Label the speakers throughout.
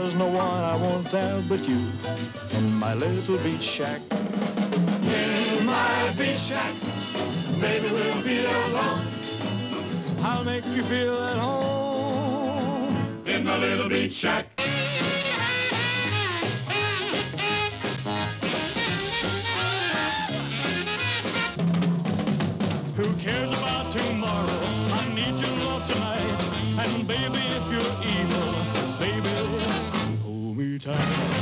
Speaker 1: There's no one I want there but you in my little beach shack. In my beach shack, baby, we'll be alone. I'll make you feel at home in my little beach shack. Who cares about tomorrow? I need your love tonight. And baby, if you're evil, baby, hold me tight.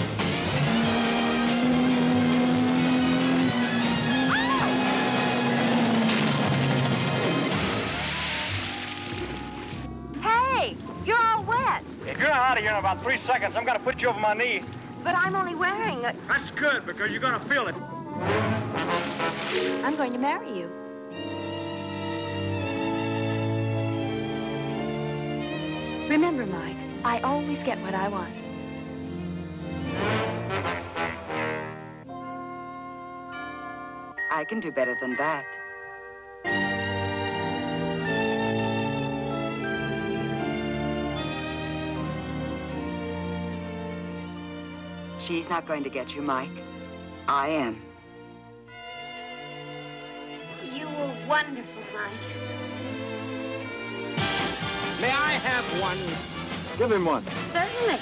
Speaker 2: Hey, you're all wet.
Speaker 3: If you're not out of here in about 3 seconds, I'm gonna put you over my knee.
Speaker 2: But I'm only wearing a...
Speaker 3: That's good, because you're gonna feel it.
Speaker 2: I'm going to marry you. Remember, Mike, I always get what I want.
Speaker 4: I can do better than that. She's not going to get you, Mike. I am.
Speaker 2: You were wonderful, Mike.
Speaker 3: May I have one?
Speaker 1: Give him one.
Speaker 2: Certainly.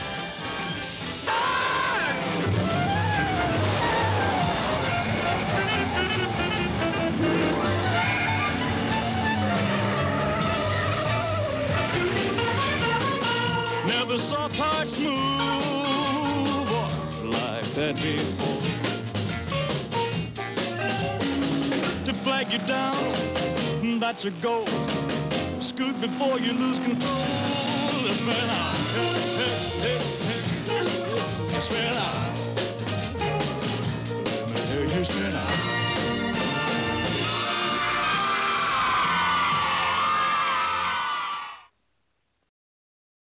Speaker 1: Never saw Parts move like that before. To flag you down, that's a goal. Scoot before you lose control. Let's burn out. Hey, hey, hey.